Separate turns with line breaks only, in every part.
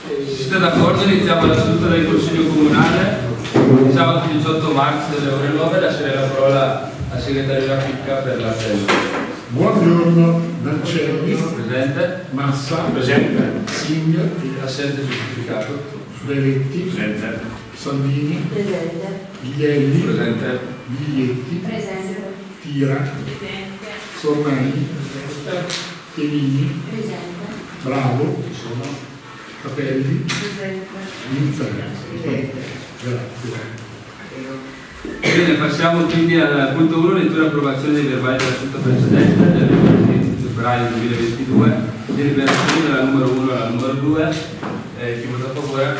Se siete d'accordo iniziamo la seduta del Consiglio Comunale di sabato 18 marzo delle ore 9. Lascerei la parola al segretario Rafficca per la scelta.
Buongiorno, Dancelli.
Presente.
Massa.
Presente.
Signa.
Assente giustificato.
Frevetti.
Presente.
Sandini.
Presente.
Ghielli.
Presente.
Biglietti.
Presente.
Tira.
Presente.
Sormani. Chiellini.
Presente.
Bravo. Capelli.
Presente.
Linzani. Grazie.
Bene, passiamo quindi al punto 1, lettura e approvazione dei verbali della seduta precedente del 20 febbraio 2022, deliberazione dalla numero 1 alla numero 2. Chi vota a favore?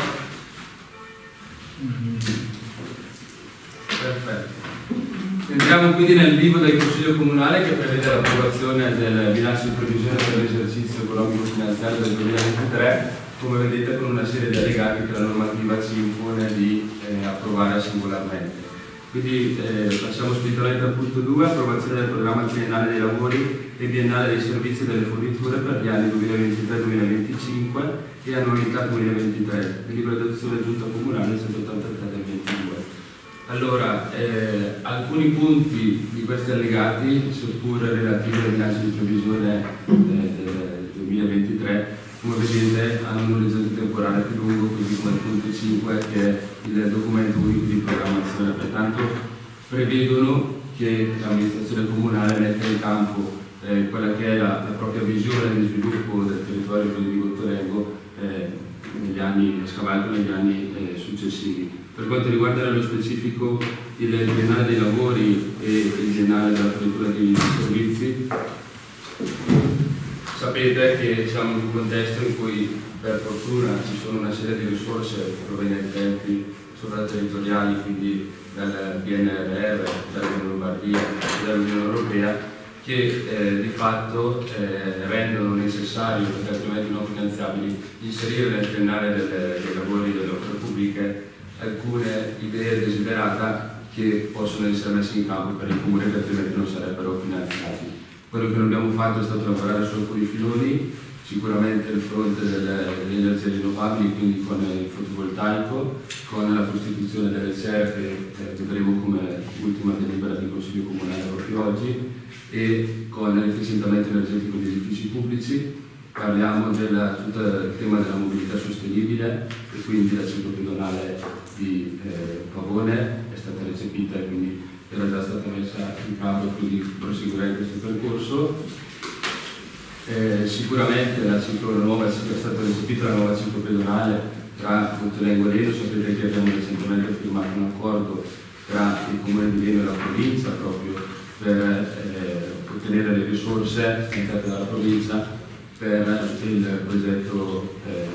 Perfetto. Entriamo quindi nel vivo del Consiglio Comunale, che prevede l'approvazione del bilancio di previsione per l'esercizio economico-finanziario del 2023, come vedete con una serie di allegati che la normativa ci impone di approvare singolarmente. Quindi passiamo speditamente al punto 2, approvazione del programma triennale dei lavori e biennale dei servizi e delle forniture per gli anni 2023-2025 e annualità 2023, delibera d'adozione giunta comunale 183 del 22. Allora, alcuni punti di questi allegati, seppur relativi al bilancio di previsione del 2023, come vedete hanno un orizzonte temporale più lungo, così come il punto 5 che è il documento unico di programmazione. Pertanto prevedono che l'amministrazione comunale metta in campo quella che è la propria visione di sviluppo del territorio di Gottorengo negli anni scavalco, negli anni successivi. Per quanto riguarda nello specifico il biennale dei lavori e il biennale della fornitura dei servizi, sapete che siamo in un contesto in cui per fortuna ci sono una serie di risorse provenienti sovraterritoriali, quindi dal PNRR, dall'Unione Lombardia e dall'Unione Europea, che di fatto rendono necessario, perché altrimenti non finanziabili, inserire nel triennale dei lavori delle opere pubbliche alcune idee desiderata che possono essere messe in campo per i comuni che altrimenti non sarebbero finanziati. Quello che noi abbiamo fatto è stato lavorare su alcuni filoni, sicuramente il fronte delle energie rinnovabili, quindi con il fotovoltaico, con la costituzione delle riserve, che vedremo come ultima delibera di Consiglio Comunale proprio oggi, e con l'efficientamento energetico degli edifici pubblici. Parliamo tutto il tema della mobilità sostenibile, e quindi la ciclopedonale di Pavone è stata recepita e quindi era già stata messa in campo, quindi proseguirà in questo percorso. Sicuramente è stata recepita la nuova ciclopedonale tra Gottorengo e Leno. Sapete che abbiamo recentemente firmato un accordo tra il Comune di Leno e la provincia proprio per ottenere le risorse stanziate dalla provincia per il progetto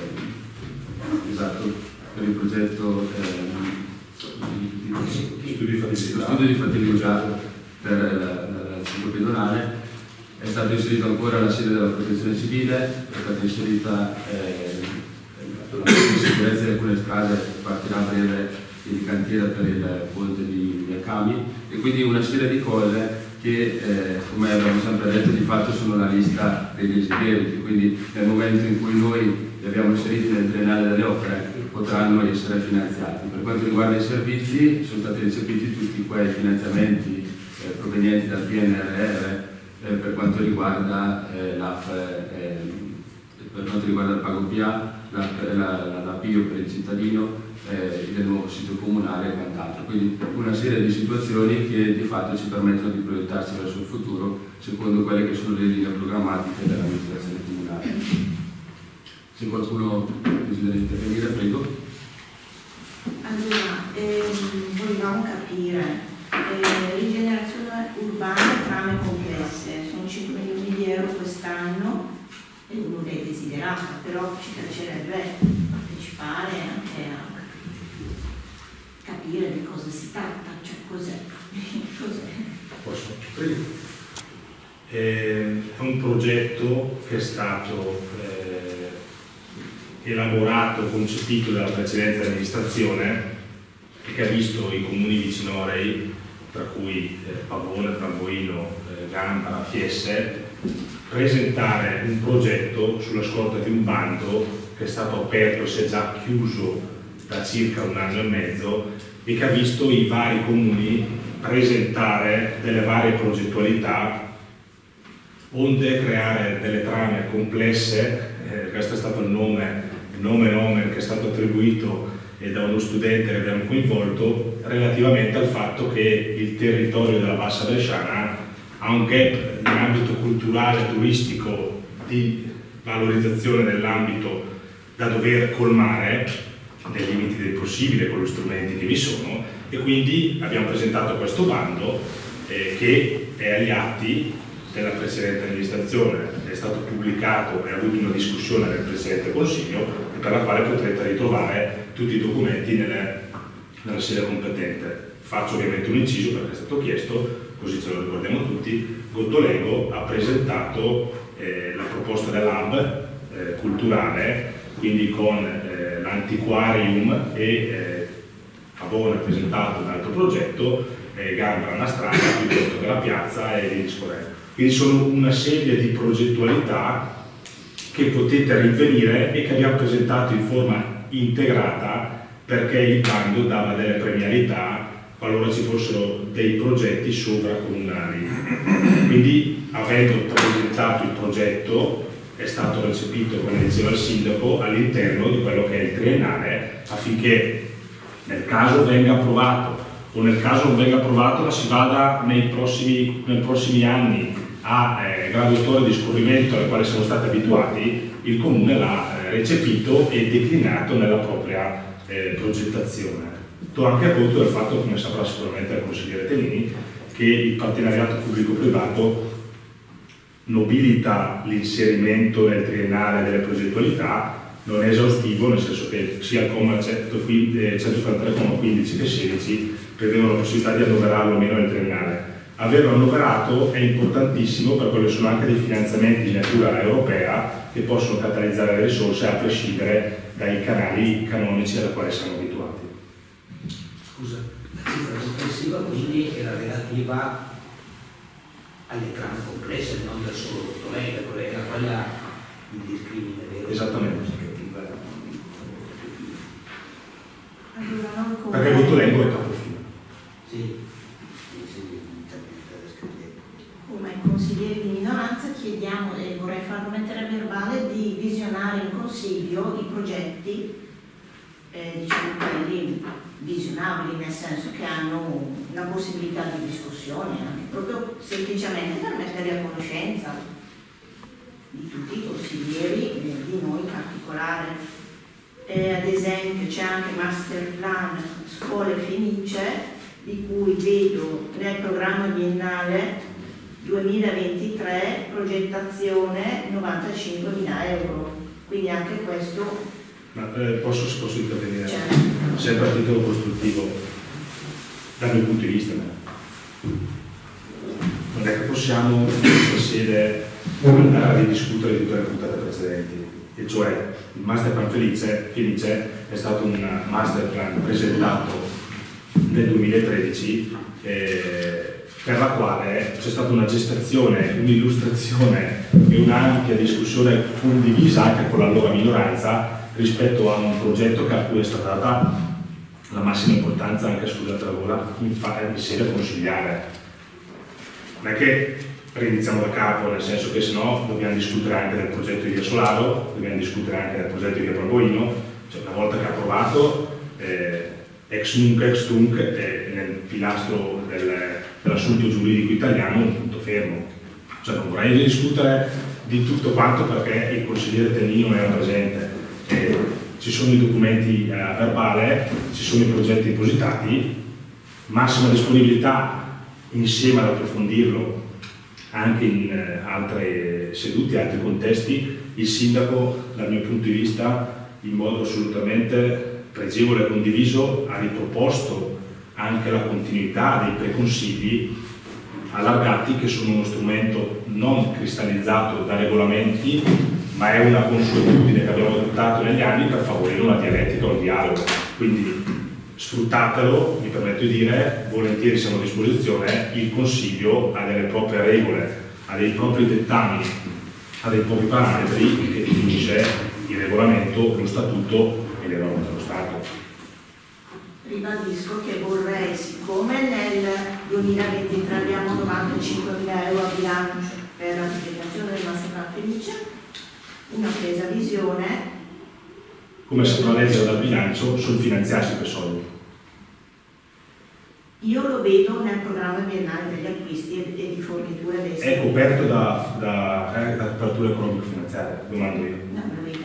studio di fattibilità per la ciclopedonale. È stato inserito ancora la sede della protezione civile, è stata inserita la sicurezza di alcune strade, partirà a breve il cantiere per il ponte di Acami, e quindi una serie di cose che, come abbiamo sempre detto, di fatto sono la lista degli desideri, quindi nel momento in cui noi li abbiamo inseriti nel triennale delle opere potranno essere finanziati. Per quanto riguarda i servizi, sono stati recepiti tutti quei finanziamenti provenienti dal PNRR per quanto riguarda per quanto riguarda il pago PA, l'APIO per il cittadino, del nuovo sito comunale e quant'altro. Quindi una serie di situazioni che di fatto ci permettono di proiettarsi verso il futuro secondo quelle che sono le linee programmatiche dell'amministrazione comunale. Se qualcuno desidera intervenire, prego.
Allora, volevamo capire, rigenerazione urbana, trame complesse, sono 5 milioni di euro quest'anno, e uno è desiderato, però ci piacerebbe partecipare anche a capire di cosa si tratta, cioè cos'è.
Posso? Prego. È un progetto che è stato elaborato, concepito dalla precedente amministrazione e che ha visto i comuni vicino a Rei, tra cui Pavone, Tramboino, Gambara, Fiesse, presentare un progetto sulla scorta di un bando che è stato aperto, si è già chiuso da circa 1 anno e mezzo e che ha visto i vari comuni presentare delle varie progettualità, onde creare delle trame complesse. Questo è stato il nome che è stato attribuito da uno studente che abbiamo coinvolto, relativamente al fatto che il territorio della Bassa Bresciana ha un gap in ambito culturale, turistico, di valorizzazione dell'ambito da dover colmare nei limiti del possibile con gli strumenti che vi sono, e quindi abbiamo presentato questo bando che è agli atti della precedente amministrazione, è stato pubblicato e ha avuto una discussione nel Presidente Consiglio, e per la quale potrete ritrovare tutti i documenti nella sede competente. Faccio ovviamente un inciso perché è stato chiesto, così ce lo ricordiamo tutti. Gottolengo ha presentato la proposta dell'hub culturale, quindi con l'antiquarium, e Pavone ha presentato un altro progetto, Gambra una strada piuttosto che la piazza e via discorrendo. Quindi sono una serie di progettualità che potete rinvenire e che abbiamo presentato in forma integrata, perché il bando dava delle premialità qualora ci fossero dei progetti sovracomunali. Quindi, avendo presentato il progetto, è stato recepito, come diceva il sindaco, all'interno di quello che è il triennale, affinché nel caso venga approvato o nel caso non venga approvato, ma si vada nei prossimi anni a graduatorie di scorrimento alle quali siamo stati abituati, il Comune l'ha recepito e declinato nella propria progettazione. Do anche conto del fatto, come saprà sicuramente il consigliere Tenini, che il partenariato pubblico-privato nobilita l'inserimento nel triennale delle progettualità, non è esaustivo, nel senso che sia il comma 143,15 che 16 prevedono la possibilità di annoverarlo o meno nel triennale. Averlo annoverato è importantissimo per quello che sono anche dei finanziamenti di natura europea che possono catalizzare le risorse a prescindere dai canali canonici alla quale siamo abituati.
Scusa, la cifra complessiva quindi era relativa alle trame complesse, non del solo Gottolengo, era quella il discrimine, vero?
Esattamente.
Allora,
perché Gottolengo è capofila.
Sì.
Come consiglieri di minoranza chiediamo, e vorrei farlo mettere a verbale, di visionare in consiglio i progetti, diciamo quelli visionabili, nel senso che hanno una possibilità di discussione, anche proprio semplicemente per mettere a conoscenza di tutti i consiglieri, di noi in particolare. Ad esempio c'è anche Master Plan Scuole Fenice, di cui vedo nel programma biennale 2023 progettazione 95.000 euro, quindi anche questo.
Ma posso intervenire?
Certo.
Sempre a titolo costruttivo, dal mio punto di vista. Non è che possiamo in questa sede andare a ridiscutere di tutte le puntate precedenti, e cioè il Master Plan Fenice è stato un Master Plan presentato nel 2013 per la quale c'è stata una gestazione, un'illustrazione e un'ampia discussione condivisa anche con l'allora minoranza rispetto a un progetto a cui è stata data la massima importanza, anche scusate la gola, in sede consigliare. Non è che riniziamo da capo, nel senso che sennò dobbiamo discutere anche del progetto di Via Solaro, dobbiamo discutere anche del progetto di Via Proboino, cioè una volta che è approvato ex nunc ex tunc nel pilastro dell'assunto giuridico italiano un punto fermo. Cioè non vorrei discutere di tutto quanto perché il consigliere Tenini non era presente. Ci sono i documenti a verbale, ci sono i progetti depositati, massima disponibilità insieme ad approfondirlo anche in altre sedute, altri contesti. Il sindaco, dal mio punto di vista, in modo assolutamente pregevole e condiviso, ha riproposto anche la continuità dei preconsigli allargati, che sono uno strumento non cristallizzato da regolamenti, ma è una consuetudine che abbiamo adottato negli anni per favorire una dialettica o un dialogo. Quindi sfruttatelo, mi permetto di dire, volentieri siamo a disposizione. Il Consiglio ha delle proprie regole, ha dei propri dettami, ha dei propri parametri che definisce il regolamento regolamento, lo statuto e le norme dello Stato.
Ribadisco che vorrei, siccome nel 2023 abbiamo 95.000 euro a bilancio per la pubblicazione del Masterplan Fenice, una presa visione.
Come saprà leggere dal bilancio, sono finanziati quei soldi.
Io lo vedo nel programma biennale degli acquisti e di forniture dei servizi.
È coperto da apertura economico-finanziaria, domando io.
No, me lo dica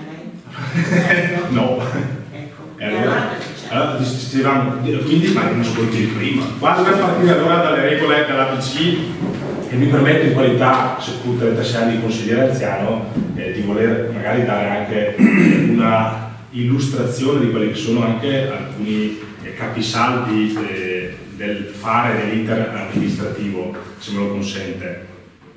lei.
No.
Ecco.
Allora dicevamo, quindi ma non ascolti prima. Quando per partire allora dalle regole dell'ABC, che mi permette in qualità, seppur 36 anni di consigliere anziano, di voler magari dare anche una illustrazione di quelli che sono anche alcuni capisaldi del fare dell'iter amministrativo, se me lo consente.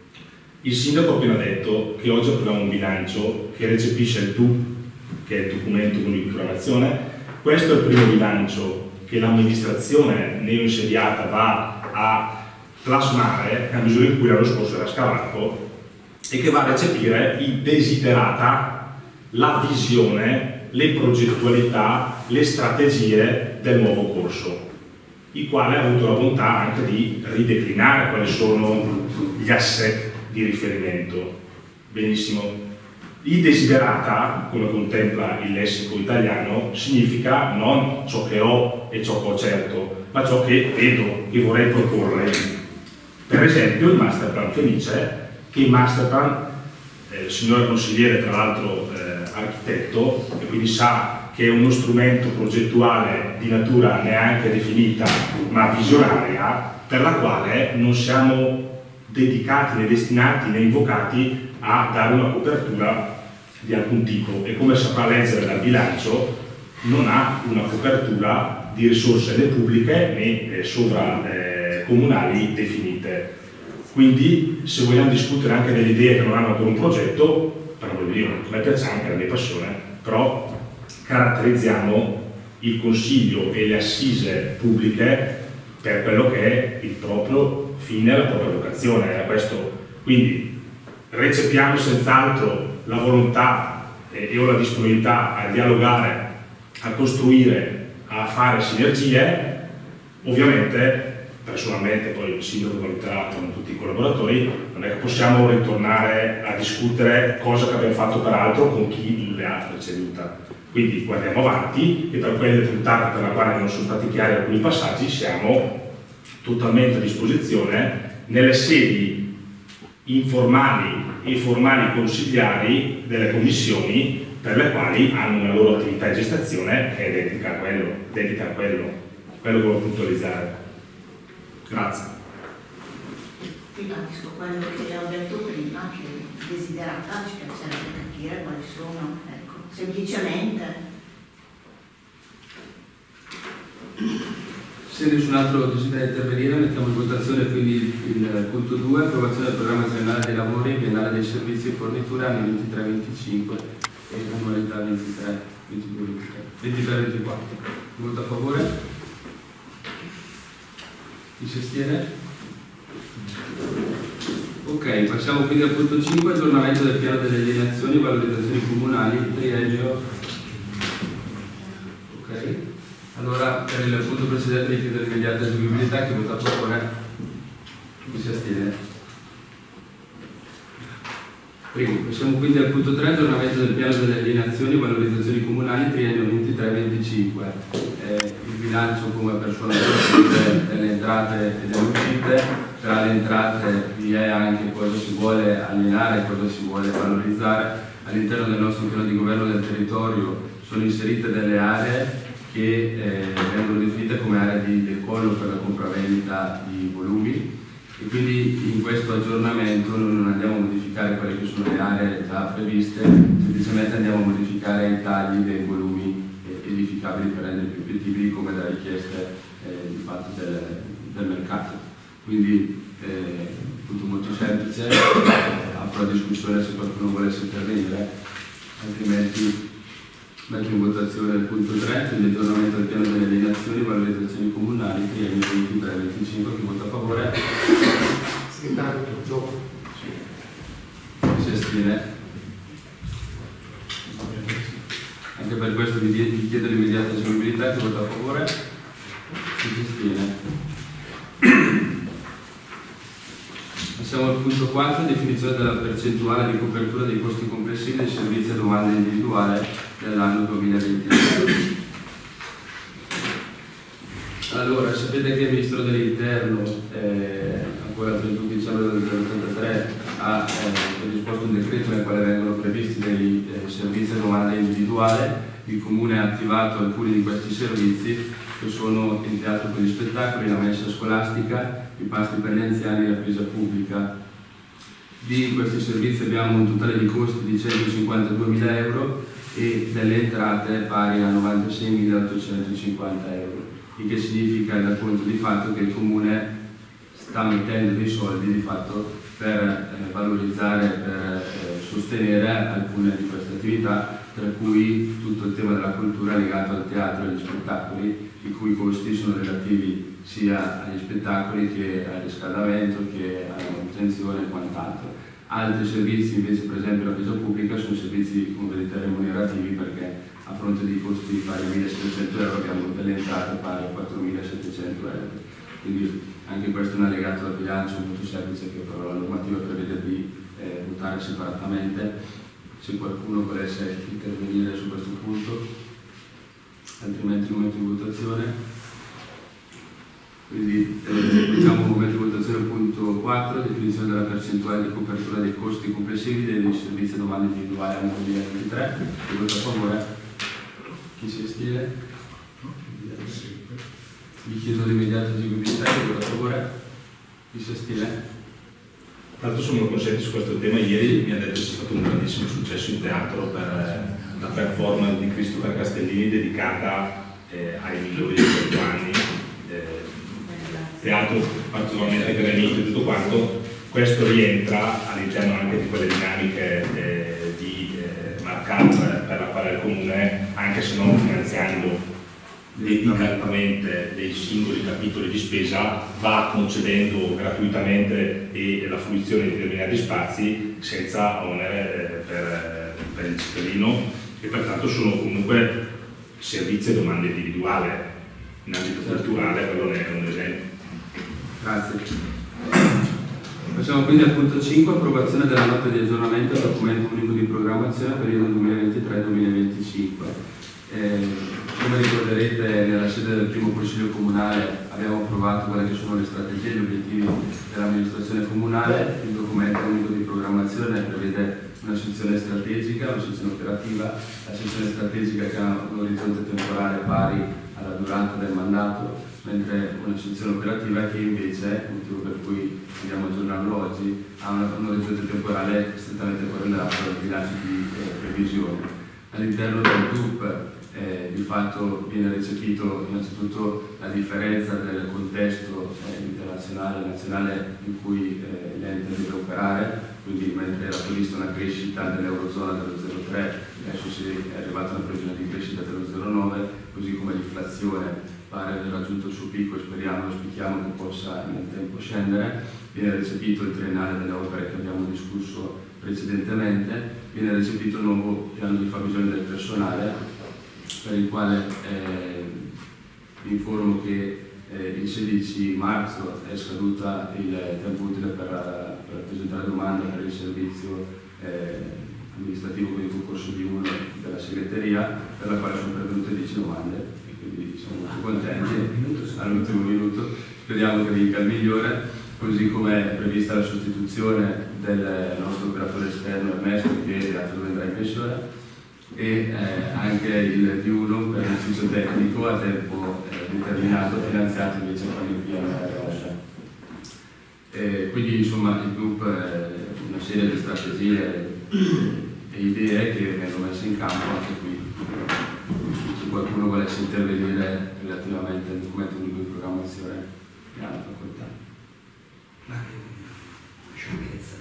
Il sindaco ha appena detto che oggi approviamo un bilancio che recepisce il DUP, che è il documento unico di programmazione. Questo è il primo bilancio che l'amministrazione neoinsediata va a plasmare nella misura in cui l'anno scorso era scavato, e che va a recepire i desiderata, la visione, le progettualità, le strategie del nuovo corso, il quale ha avuto la bontà anche di rideclinare quali sono gli asset di riferimento. Benissimo. I desiderata, come contempla il lessico italiano, significa non ciò che ho e ciò che ho certo, ma ciò che vedo, che vorrei proporre. Per esempio il Masterplan Fenice, che il Masterplan, il signore consigliere tra l'altro architetto, e quindi sa che è uno strumento progettuale di natura neanche definita ma visionaria, per la quale non siamo dedicati né destinati né invocati a dare una copertura di alcun tipo, e come saprà leggere dal bilancio non ha una copertura di risorse né pubbliche né sovracomunali definite. Quindi se vogliamo discutere anche delle idee che non hanno ancora un progetto, per amor di Dio, a me piace anche la mia passione, però caratterizziamo il Consiglio e le assise pubbliche per quello che è il proprio fine, la propria vocazione, era questo. Quindi recepiamo senz'altro la volontà e ho la disponibilità a dialogare, a costruire, a fare sinergie. Ovviamente personalmente, poi il sindaco valuterà con tutti i collaboratori, non è che possiamo ritornare a discutere cosa che abbiamo fatto peraltro con chi le ha preceduta. Quindi guardiamo avanti, e per quelle puntate per la quale non sono stati chiari alcuni passaggi siamo totalmente a disposizione nelle sedi informali e formali consigliari delle commissioni, per le quali hanno una loro attività di gestazione che è dedica a quello che voglio puntualizzare. Grazie.
Ribadisco quello che ho detto prima, che desiderata ci piacerebbe capire quali sono, ecco, semplicemente.
Se nessun altro desidera intervenire, mettiamo in votazione quindi il punto 2, approvazione del programma triennale dei lavori, biennale dei servizi e forniture anni 23-25 e annualità 23-24. Voto a favore? Chi si astiene? Ok, passiamo quindi al punto 5, aggiornamento del piano delle alienazioni e valorizzazioni comunali, triennio. Ok, allora per il punto precedente vi chiedo l'immediata eseguibilità. Chi vota a favore? Chi si astiene? Primo, passiamo quindi al punto 3, aggiornamento del piano delle alienazioni e valorizzazioni comunali, triennio 23-25. Il bilancio come persona delle entrate e delle uscite. Tra le entrate vi è anche cosa si vuole alienare, cosa si vuole valorizzare. All'interno del nostro piano di governo del territorio sono inserite delle aree che vengono definite come aree di decollo per la compravendita di volumi, e quindi in questo aggiornamento noi non andiamo a modificare quelle che sono le aree già previste, semplicemente andiamo a modificare i tagli dei volumi edificabili per rendere più appetibili come da richieste di fatto del mercato. Quindi punto molto semplice, apro la discussione se qualcuno volesse intervenire, altrimenti metto in votazione il punto 3, quindi aggiornamento del piano delle alienazioni e valorizzazioni comunali, triennio 23-25. Chi vota a favore?
Segretario, gioco.
Chi si astiene? vi chiedo l'immediata agibilità. Chi vota a favore? Chi si astiene? Passiamo al punto 4, definizione della percentuale di copertura dei costi complessivi dei servizi a domanda individuale nell'anno 2023. Allora, sapete che il Ministro dell'Interno, ancora il 31 dicembre del 2023, ha predisposto un decreto nel quale vengono previsti dei servizi a domanda individuale. Il Comune ha attivato alcuni di questi servizi, che sono il teatro per gli spettacoli, la mensa scolastica, i pasti per gli anziani e la spesa pubblica. Di questi servizi abbiamo un totale di costi di 152.000 euro e delle entrate pari a 96.850 euro, il che significa dal punto di fatto che il Comune sta mettendo dei soldi di fatto per valorizzare, per sostenere alcune di queste attività, tra cui tutto il tema della cultura legato al teatro e agli spettacoli, i cui costi sono relativi sia agli spettacoli che al riscaldamento, che alla manutenzione e quant'altro. Altri servizi invece, per esempio la spesa pubblica, sono servizi, come vedete, remunerativi, perché a fronte di costi pari a 1.700 euro abbiamo delle entrate pari a 4.700 euro. Quindi anche questo è un allegato al bilancio molto semplice, che però la normativa prevede di votare separatamente. Se qualcuno volesse intervenire su questo punto, altrimenti momento di votazione. Quindi facciamo un momento di votazione punto 4, definizione della percentuale di copertura dei costi complessivi dei servizi a domanda individuale anno 2023. Chi vota a favore? Chi si astiene? Vi chiedo l'immediata eseguibilità. Chi vota a favore? Chi si astiene?
Tra l'altro sono consente su questo tema. Ieri mi ha detto che c'è stato un grandissimo successo in teatro per la performance di Christopher Castellini dedicata ai migliori di 4 anni. Teatro particolarmente granito e tutto quanto. Questo rientra all'interno anche di quelle dinamiche di mercato per la quale il Comune, anche se non finanziando dedicatamente dei singoli capitoli di spesa, va concedendo gratuitamente e la fruizione di determinati spazi senza onere per il cittadino, e pertanto sono comunque servizi a domanda individuale. In ambito culturale quello ne è un esempio.
Grazie. Passiamo quindi al punto 5, approvazione della nota di aggiornamento del documento unico di programmazione per il 2023-2025. Come ricorderete, nella sede del primo Consiglio Comunale abbiamo approvato quelle che sono le strategie e gli obiettivi dell'amministrazione comunale. Il documento unico di programmazione prevede una sezione strategica, una sezione operativa. La sezione strategica che ha un orizzonte temporale pari alla durata del mandato, mentre una sezione operativa che invece, motivo per cui andiamo aggiornando oggi, ha un orizzonte temporale strettamente correlato al bilancio di previsione. All'interno del DUP di fatto viene recepito innanzitutto la differenza del contesto internazionale e nazionale in cui l'ente deve operare, quindi mentre era prevista una crescita dell'Eurozona dello 0,3, adesso si è arrivata a una previsione di crescita dello 0,9, così come l'inflazione pare aver raggiunto il suo picco e auspichiamo che possa nel tempo scendere. Viene recepito il triennale delle opere che abbiamo discusso precedentemente, viene recepito il nuovo piano di fabbisogno del personale, per il quale vi informo che il 16 marzo è scaduta il tempo utile per presentare domanda per il servizio amministrativo con il concorso di uno della segreteria, per la quale sono pervenute 10 domande, e quindi siamo molto contenti. All'ultimo minuto speriamo che vinca il migliore, così come è prevista la sostituzione del nostro operatore esterno Ernesto, che l'altro andrà in pensione, e anche il D1 per l'ufficio tecnico a tempo determinato, finanziato invece con il PNRR. Quindi insomma il gruppo è una serie di strategie e idee che vengono messe in campo anche qui. Se qualcuno volesse intervenire relativamente al documento unico di programmazione, ne ha la facoltà.
Ma che sciocchezza,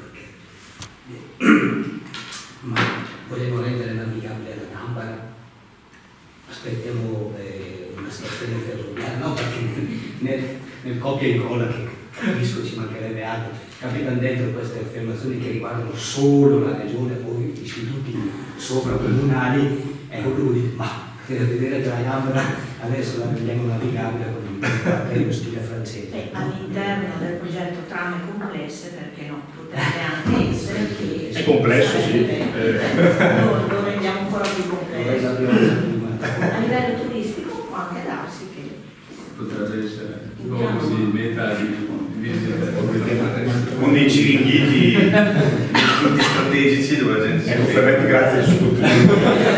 perché ma volevo rendere navigabile la Tampara, aspettiamo una stazione ferroviaria, no, perché nel copia e incolla, che capisco ci mancherebbe altro, capitano dentro queste affermazioni che riguardano solo la regione o gli istituti sovracomunali, e volevo dire, ma per vedere che la Camera adesso la rendiamo navigabile con il cartello stile francese.
All'interno del progetto trame complesse, perché no, potrebbe anche essere che
è complesso, sì.
Lo rendiamo ancora più complesso. A livello turistico può anche darsi che
potrebbe essere così meta di visita
con dei ciringhiti
punti strategici dove la gente si
Ferretti, grazie sul contributo.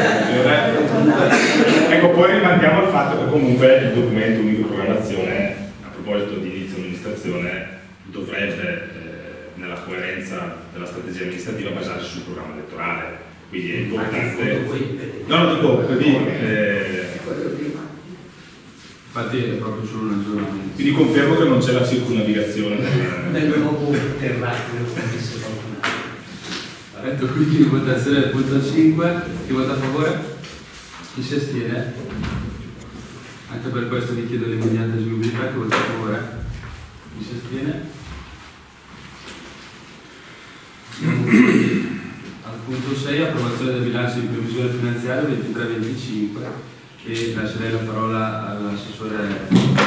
Ecco, poi rimandiamo al fatto che comunque il documento unico di programmazione, a proposito di inizio amministrazione, dovrebbe nella coerenza della strategia amministrativa basarsi sul programma elettorale, quindi è importante. No, dico, quindi
infatti è proprio solo un aggiornamento.
Quindi confermo che non c'è la circumnavigazione
del nuovo terracqueo, come disse qualcun altro.
Detto quindi votazione del punto 5, chi vota a favore? Chi si astiene? Anche per questo vi chiedo l'immediata eseguibilità, chi vota a favore? Chi si astiene? Al punto 6, approvazione del bilancio di previsione finanziaria 23-25 e lascerei la parola all'assessore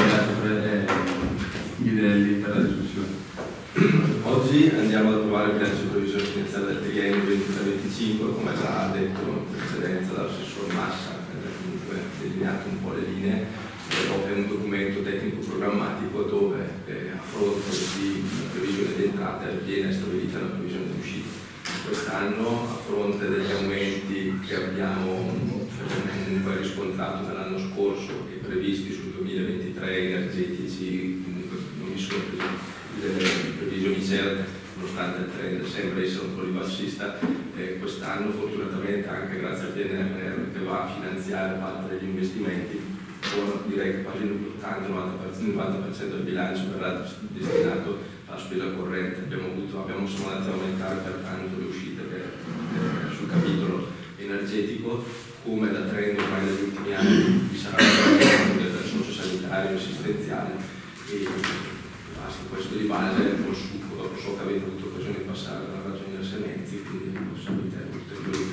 Ghidelli per la discussione.
Oggi andiamo ad approvare il bilancio di previsione finanziaria del triennio 23-25, come già detto in precedenza dall'assessor Massa, che ha comunque delineato un po' le linee. È un documento tecnico programmatico dove a fronte di una previsione di entrate viene stabilita una previsione di uscita. Quest'anno, a fronte degli aumenti che abbiamo comunque riscontrato nell'anno scorso e previsti sul 2023 energetici, comunque non vi sono delle previsioni certe, nonostante il trend sembra essere un po' ribassista. Quest'anno fortunatamente anche grazie al PNRR che va a finanziare parte degli investimenti, direi che quasi il 90% del bilancio verrà destinato alla spesa corrente. Siamo andati a aumentare pertanto le uscite sul capitolo energetico, come da trend ormai negli ultimi anni vi sarà del socio-sanitario e assistenziale, e basta questo di base col succo. Dopo so che avete avuto occasione di passare dalla ragione del Semezzi, quindi possibilità ulteriori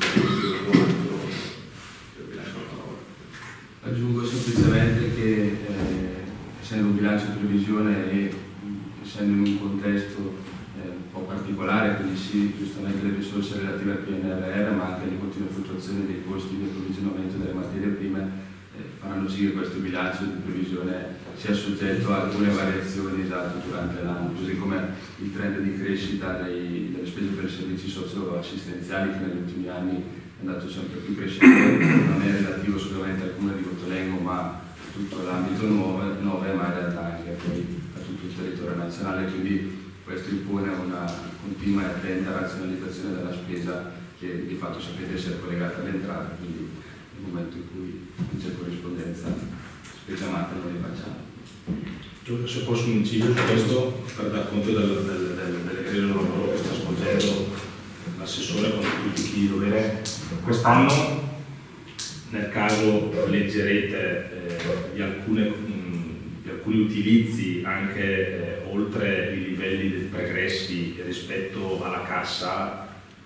vi lascio la parola.
Aggiungo semplicemente che essendo un bilancio di previsione e essendo in un contesto un po' particolare, quindi sì, giustamente le risorse relative al PNRR, ma anche le continue fluttuazioni dei costi di approvvigionamento delle materie prime faranno sì che questo bilancio di previsione sia soggetto a alcune variazioni durante l'anno, così come il trend di crescita delle spese per i servizi socio-assistenziali, che negli ultimi anni è andato sempre più crescente, non è relativo solamente al comune di Cotolengo ma a tutto l'ambito 9, ma in realtà anche poi a tutto il territorio nazionale, quindi questo impone una continua e attenta razionalizzazione della spesa che di fatto sapete essere collegata alle entrate, quindi nel momento in cui non c'è corrispondenza spesa matta non li facciamo.
Se posso un inciso su questo per dar conto dell'egregio lavoro che sta svolgendo l'assessore con tutti chi di dovere. Quest'anno, nel caso leggerete di alcuni utilizzi anche oltre i livelli pregressi rispetto alla cassa,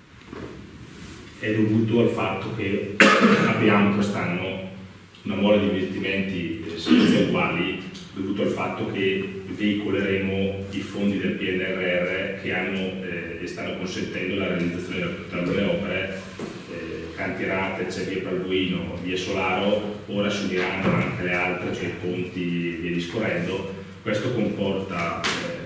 è dovuto al fatto che abbiamo quest'anno una mole di investimenti senza uguali, dovuto al fatto che veicoleremo i fondi del PNRR che hanno e stanno consentendo la realizzazione di alcune opere, Cantierate, c'è via Palbuino, via Solaro, ora si uniranno anche le altre, cioè i ponti via discorrendo. Questo comporta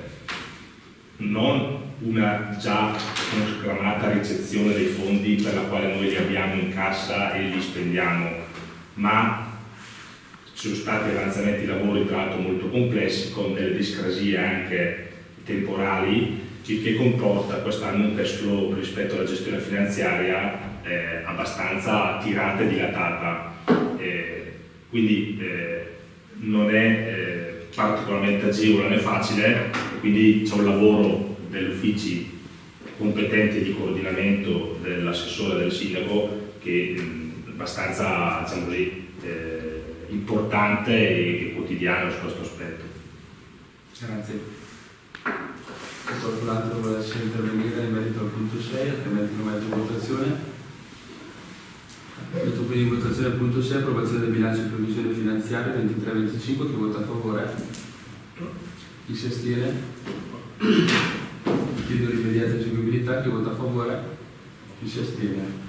non una già conscramata ricezione dei fondi per la quale noi li abbiamo in cassa e li spendiamo, ma ci sono stati avanzamenti di lavori tra l'altro molto complessi con delle discrasie anche temporali, il che comporta quest'anno un cash flow rispetto alla gestione finanziaria abbastanza tirata e dilatata, quindi non è particolarmente agevole né facile, quindi c'è un lavoro degli uffici competenti di coordinamento dell'assessore e del sindaco che è abbastanza, diciamo così, importante e quotidiano su questo aspetto.
Grazie. Se qualcun altro volesse intervenire in merito al punto 6, altrimenti non metto in votazione. Metto quindi in votazione il punto 6, approvazione del bilancio di previsione finanziaria 23-25, chi vota a favore? Chi si astiene? Chiedo l'immediata eseguibilità, chi vota a favore? Chi si astiene?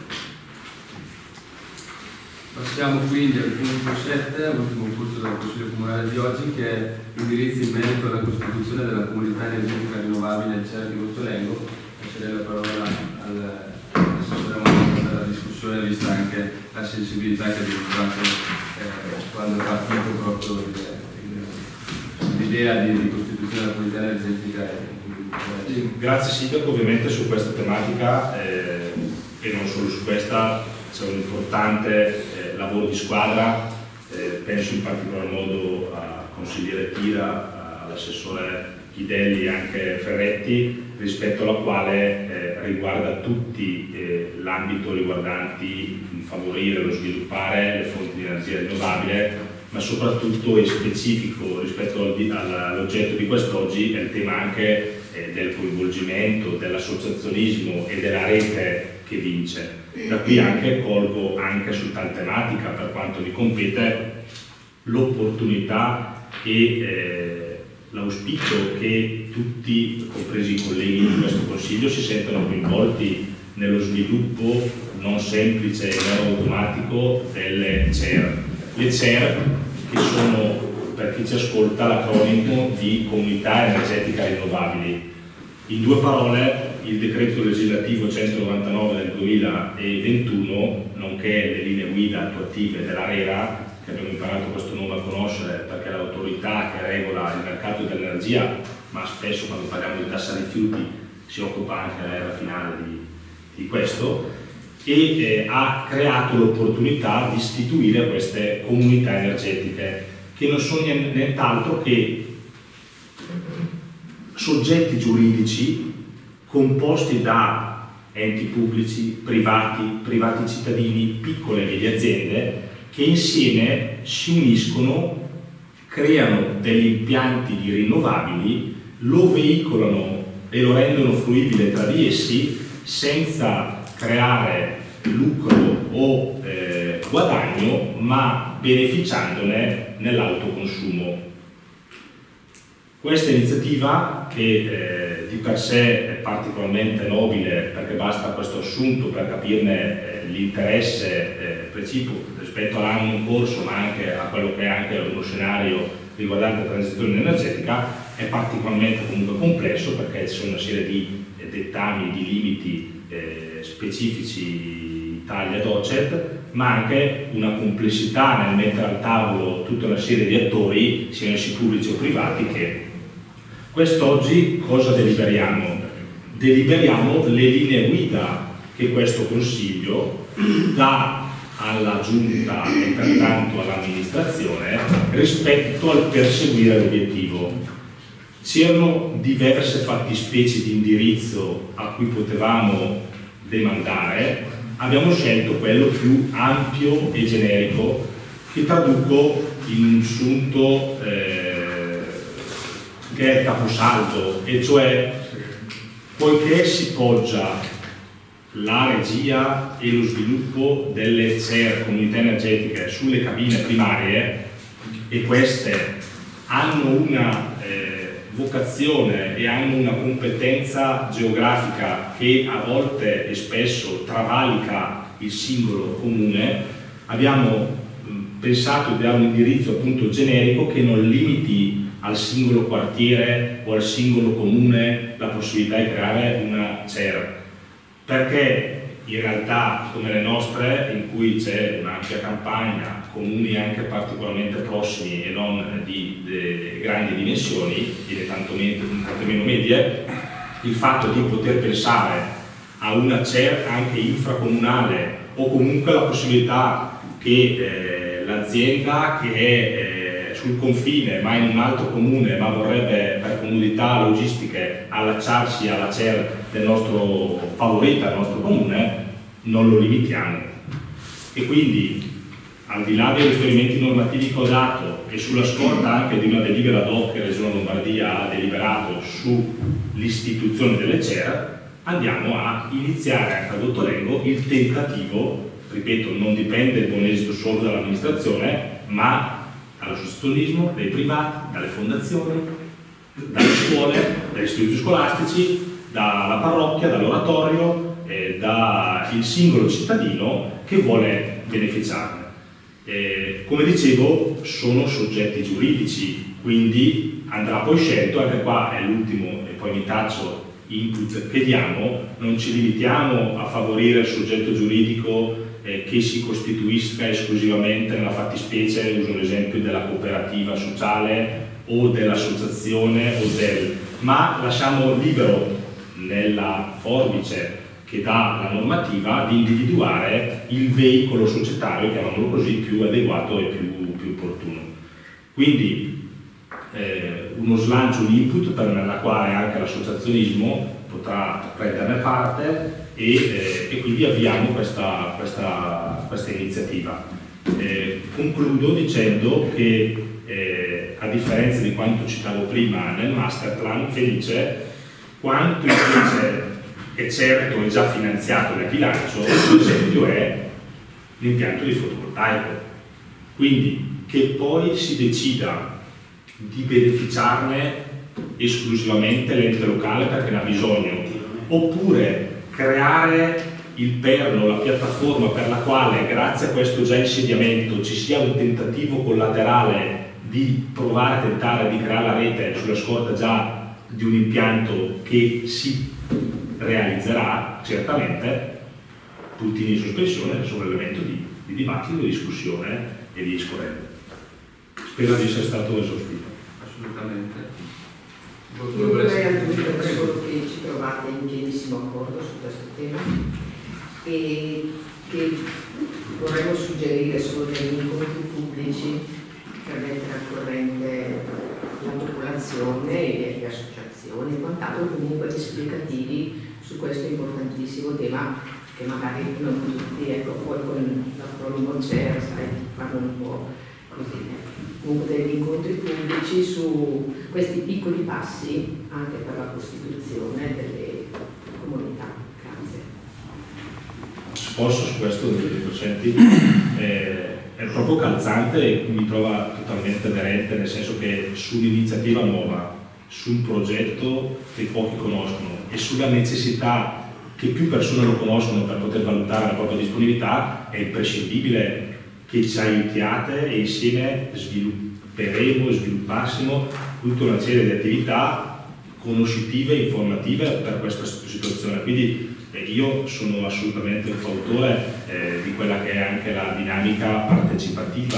Passiamo quindi al punto 7, l'ultimo punto del Consiglio Comunale di oggi, che è indirizzi in merito alla costituzione della comunità energetica rinnovabile del CER di Gottolengo. Lascerei la parola all'assessore per la discussione, vista anche la sensibilità che ha dimostrato quando è partito proprio l'idea di costituzione della comunità energetica.
Grazie Sindaco, ovviamente su questa tematica e non solo su questa c'è un importante lavoro di squadra, penso in particolar modo a consigliere Tira, all'assessore Chidelli e anche Ferretti, rispetto alla quale riguarda tutti l'ambito riguardanti favorire lo sviluppare le fonti di energia rinnovabile, ma soprattutto e specifico rispetto all'oggetto di quest'oggi è il tema anche del coinvolgimento, dell'associazionismo e della rete che vince. Da qui anche colgo anche su tale tematica, per quanto mi compete, l'opportunità e l'auspicio che tutti, compresi i colleghi di questo Consiglio, si sentano coinvolti nello sviluppo non semplice e non automatico delle CER. Le CER, che sono, per chi ci ascolta, l'acronimo di Comunità Energetica Rinnovabili. In due parole, il decreto legislativo 199 del 2021, nonché le linee guida attuative dell'ARERA, che abbiamo imparato questo nome a conoscere perché è l'autorità che regola il mercato dell'energia, ma spesso quando parliamo di tassa rifiuti si occupa anche l'ARERA finale di questo, e ha creato l'opportunità di istituire queste comunità energetiche, che non sono nient'altro che soggetti giuridici composti da enti pubblici, privati cittadini, piccole e medie aziende, che insieme si uniscono, creano degli impianti di rinnovabili, lo veicolano e lo rendono fruibile tra di essi senza creare lucro o guadagno, ma beneficiandone nell'autoconsumo. Questa iniziativa, che di per sé è particolarmente nobile, perché basta questo assunto per capirne l'interesse precipuo rispetto all'anno in corso, ma anche a quello che è anche uno scenario riguardante la transizione energetica, è particolarmente comunque complesso, perché ci sono una serie di dettami, di limiti specifici tagli ad OCET, ma anche una complessità nel mettere al tavolo tutta una serie di attori, siano essi pubblici o privati, che quest'oggi cosa deliberiamo? Deliberiamo le linee guida che questo Consiglio dà alla Giunta e pertanto all'amministrazione rispetto al perseguire l'obiettivo. C'erano diverse fattispecie di indirizzo a cui potevamo demandare, abbiamo scelto quello più ampio e generico, che traduco in un sunto che è il caposaldo, e cioè, poiché si poggia la regia e lo sviluppo delle CER, comunità energetiche, sulle cabine primarie, e queste hanno una vocazione e hanno una competenza geografica che a volte e spesso travalica il singolo comune, abbiamo pensato di dare un indirizzo appunto generico che non limiti al singolo quartiere o al singolo comune la possibilità di creare una CER, perché in realtà come le nostre, in cui c'è un'ampia campagna, comuni anche particolarmente prossimi e non di grandi dimensioni e tantomeno medie, il fatto di poter pensare a una CER anche infracomunale, o comunque la possibilità che l'azienda che è sul confine ma in un altro comune, ma vorrebbe per comodità logistiche allacciarsi alla CER del nostro favorita, del nostro comune, non lo limitiamo. E quindi, al di là dei riferimenti normativi che ho dato e sulla scorta anche di una delibera ad hoc che la Regione Lombardia ha deliberato sull'istituzione delle CER, andiamo a iniziare anche a Gottolengo il tentativo ripeto, non dipende il buon esito solo dall'amministrazione, ma dall'associazionismo, dai privati, dalle fondazioni, dalle scuole, dagli istituti scolastici, dalla parrocchia, dall'oratorio, dal singolo cittadino che vuole beneficiarne. Come dicevo, sono soggetti giuridici, quindi andrà poi scelto, anche qua è l'ultimo e poi mi taccio input che diamo, non ci limitiamo a favorire il soggetto giuridico che si costituisca esclusivamente nella fattispecie, uso l'esempio della cooperativa sociale o dell'associazione ma lasciamo libero nella forbice che dà la normativa di individuare il veicolo societario, chiamiamolo così, più adeguato e più opportuno. Quindi uno slancio, un input nella quale anche l'associazionismo potrà prenderne parte e quindi avviamo questa iniziativa. Concludo dicendo che a differenza di quanto citavo prima nel master plan felice, quanto invece è certo e già finanziato nel bilancio, per esempio, è l'impianto di fotovoltaico. Quindi che poi si decida di beneficiarne esclusivamente l'ente locale perché ne ha bisogno, oppure creare il perno, la piattaforma per la quale grazie a questo già insediamento ci sia un tentativo collaterale di provare a tentare di creare la rete sulla scorta già di un impianto che si realizzerà certamente, puntini in sospensione sono elemento di dibattito, di discussione e di discorrenza. Spero di essere stato esaustivo.
Assolutamente.
Io vorrei aggiungere che ci trovate in pienissimo accordo su questo tema e che vorremmo suggerire solo degli incontri pubblici per mettere al corrente la popolazione e le associazioni e quant'altro, comunque esplicativi su questo importantissimo tema che magari non tutti, ecco, poi con l'acronimo CER, sai, fanno un po' così. Comunque degli incontri pubblici su questi piccoli passi anche per la costituzione delle comunità. Grazie.
Se posso su questo, è proprio calzante e mi trova totalmente aderente, nel senso che su un'iniziativa nuova, su un progetto che pochi conoscono e sulla necessità che più persone lo conoscono per poter valutare la propria disponibilità, è imprescindibile che ci aiutiate e insieme svilupperemo e sviluppassimo tutta una serie di attività conoscitive e informative per questa situazione. Quindi io sono assolutamente un fautore di quella che è anche la dinamica partecipativa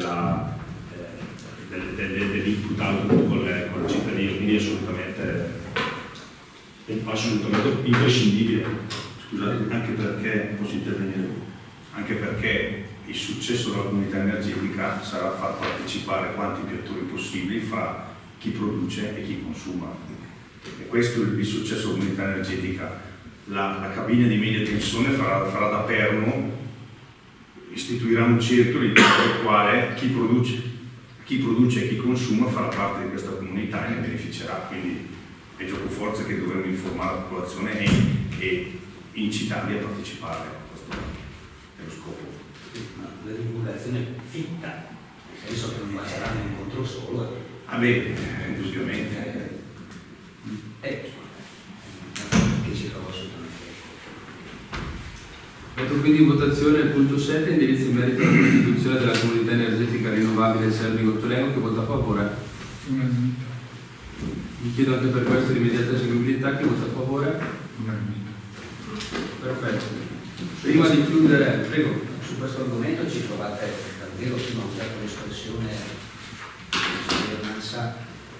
dell'input output con il cittadino, quindi assolutamente imprescindibile.
Scusate, anche perché, posso intervenire? Anche perché il successo della comunità energetica sarà far partecipare quanti più attori possibili fra chi produce e chi consuma. E questo è il successo della comunità energetica. La cabina di media tensione farà da perno, istituirà un cerchio all'interno del quale chi produce e chi consuma farà parte di questa comunità e ne beneficerà. Quindi è gioco forza che dovremmo informare la popolazione e incitarli a partecipare. Questo è lo scopo.
La divulgazione fitta, nel senso che non basterà un incontro solo.
Ah beh, indubbiamente.
Che ci trovo assolutamente.
Metto quindi in votazione il punto 7, indirizzo in merito alla costituzione della comunità energetica rinnovabile Sermi-Gottolengo. Che vota a favore? Vi chiedo anche per questo l'immediata eseguibilità. Chi vota a favore? Perfetto. Prima di chiudere, prego.
Su questo argomento ci trovate davvero fino a una certa espressione di governanza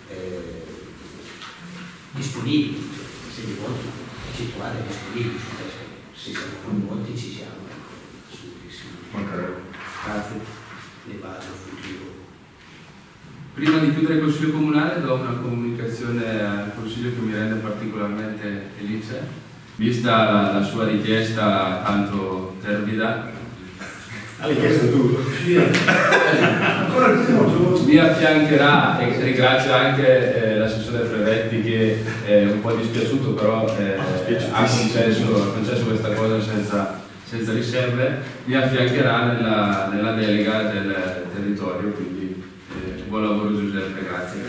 disponibili, se di volta ci trovate disponibili su questo, se siamo coinvolti ci siamo assolutissimo.
Grazie.
Ne va al futuro.
Prima di chiudere il Consiglio Comunale do una comunicazione al Consiglio che mi rende particolarmente felice. Vista la sua richiesta tanto terbida,
Hai chiesto tu.
mi affiancherà, e ringrazio anche l'assessore Frevetti che è un po' dispiaciuto, però ha concesso questa cosa senza senza riserve, mi affiancherà nella delega del territorio, quindi buon lavoro Giuseppe, grazie.